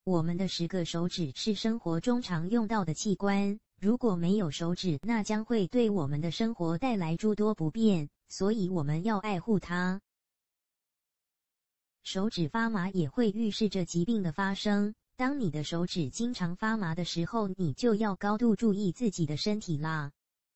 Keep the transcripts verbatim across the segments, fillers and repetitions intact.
我们的十个手指是生活中常用到的器官，如果没有手指，那将会对我们的生活带来诸多不便，所以我们要爱护它。手指发麻也会预示着疾病的发生，当你的手指经常发麻的时候，你就要高度注意自己的身体啦。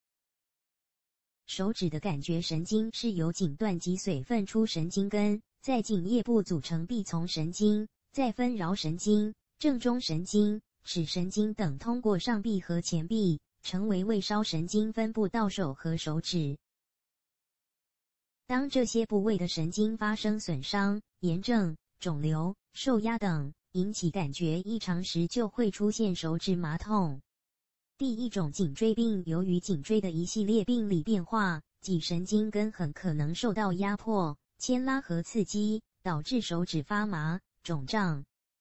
手指的感觉神经是由颈段脊髓分出神经根，在颈叶部组成臂丛神经，再分桡神经、正中神经、尺神经等，通过上臂和前臂，成为胃梢神经分布到手和手指。当这些部位的神经发生损伤、炎症、肿瘤、受压等，引起感觉异常时，就会出现手指麻痛。第一种颈椎病，由于颈椎的一系列病理变化，脊神经根很可能受到压迫、牵拉和刺激，导致手指发麻、肿胀。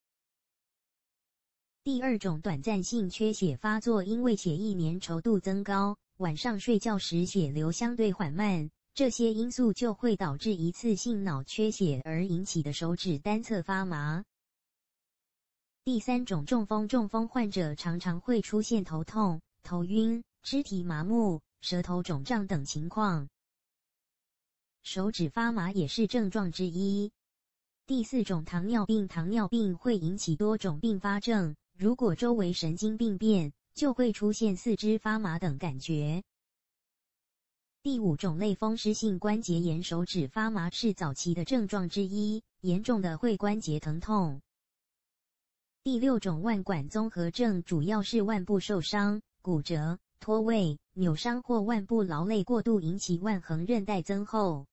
第二种短暂性缺血发作，因为血液粘稠度增高，晚上睡觉时血流相对缓慢，这些因素就会导致一次性脑缺血而引起的手指单侧发麻。第三种中风，中风患者常常会出现头痛、头晕、肢体麻木、舌头肿胀等情况。手指发麻也是症状之一。第四种糖尿病，糖尿病会引起多种并发症，如果周围神经病变，就会出现四肢发麻等感觉。第五种类风湿性关节炎，手指发麻是早期的症状之一，严重的会关节疼痛。第六种腕管综合症，主要是腕部受伤、骨折、脱位、扭伤或腕部劳累过度引起腕横韧带增厚。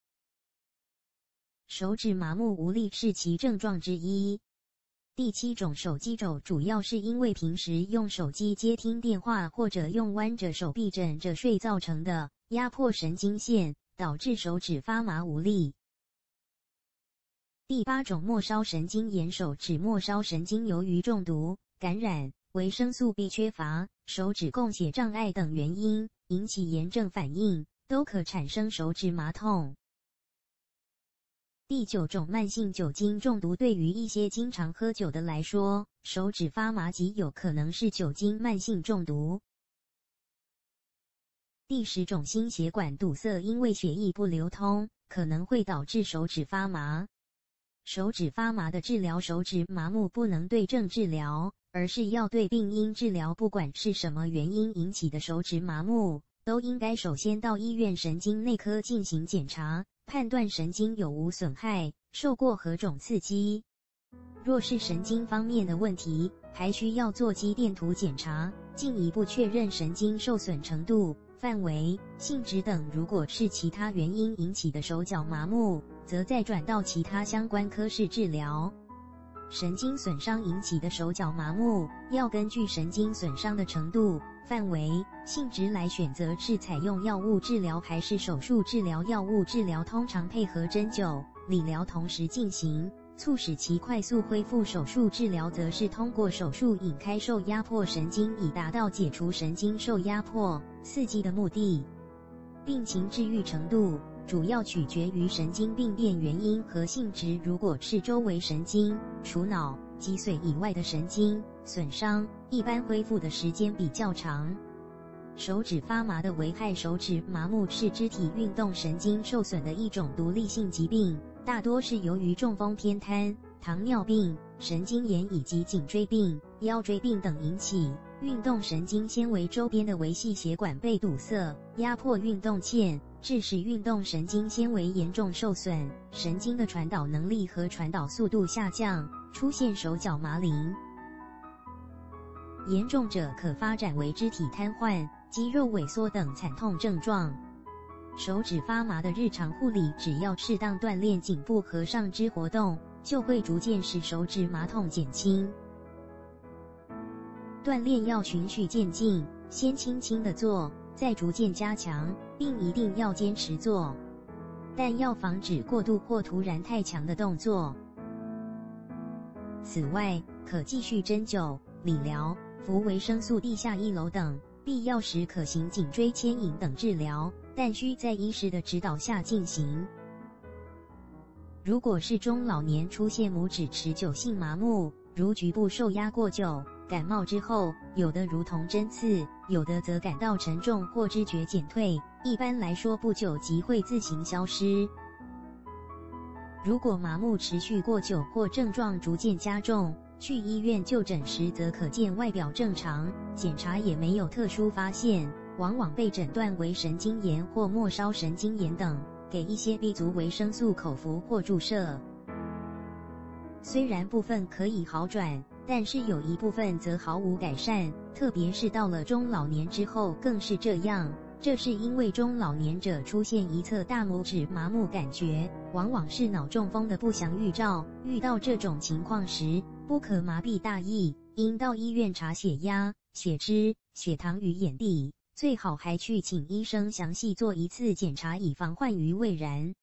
手指麻木无力是其症状之一。第七种手机肘，主要是因为平时用手机接听电话或者用弯着手臂枕着睡造成的压迫神经线，导致手指发麻无力。第八种末梢神经炎，手指末梢神经由于中毒、感染、维生素 B 缺乏、手指供血障碍等原因引起炎症反应，都可产生手指麻痛。第九种慢性酒精中毒，对于一些经常喝酒的来说，手指发麻极有可能是酒精慢性中毒。第十种心血管堵塞，因为血液不流通，可能会导致手指发麻。手指发麻的治疗，手指麻木不能对症治疗，而是要对病因治疗，不管是什么原因引起的手指麻木，都应该首先到医院神经内科进行检查，判断神经有无损害，受过何种刺激。若是神经方面的问题，还需要做肌电图检查，进一步确认神经受损程度、范围、性质等。如果是其他原因引起的手脚麻木，则再转到其他相关科室治疗。神经损伤引起的手脚麻木，要根据神经损伤的程度、范围、性质来选择是采用药物治疗还是手术治疗。药物治疗通常配合针灸、理疗同时进行，促使其快速恢复。手术治疗则是通过手术引开受压迫神经，以达到解除神经受压迫、刺激的目的。病情治愈程度主要取决于神经病变原因和性质，如果是周围神经、除脑、脊髓以外的神经损伤，一般恢复的时间比较长。手指发麻的危害，手指麻木是肢体运动神经受损的一种独立性疾病，大多是由于中风、偏瘫、糖尿病、神经炎以及颈椎病、腰椎病等引起。运动神经纤维周边的维系血管被堵塞，压迫运动线，致使运动神经纤维严重受损，神经的传导能力和传导速度下降，出现手脚麻铃。严重者可发展为肢体瘫痪、肌肉萎缩等惨痛症状。手指发麻的日常护理，只要适当锻炼颈部和上肢活动，就会逐渐使手指麻痛减轻。锻炼要循序渐进，先轻轻地做，再逐渐加强，并一定要坚持做，但要防止过度或突然太强的动作。此外，可继续针灸、理疗、服维生素 D 下一楼等，必要时可行颈椎牵引等治疗，但需在医师的指导下进行。如果是中老年出现拇指持久性麻木， 如局部受压过久，感冒之后，有的如同针刺，有的则感到沉重或知觉减退，一般来说不久即会自行消失。如果麻木持续过久或症状逐渐加重，去医院就诊时则可见外表正常，检查也没有特殊发现，往往被诊断为神经炎或末梢神经炎等，给一些 B 族维生素口服或注射。虽然部分可以好转，但是有一部分则毫无改善，特别是到了中老年之后更是这样。这是因为中老年者出现一侧大拇指麻木感觉，往往是脑中风的不祥预兆。遇到这种情况时，不可麻痹大意，应到医院查血压、血脂、血糖与眼底，最好还去请医生详细做一次检查，以防患于未然。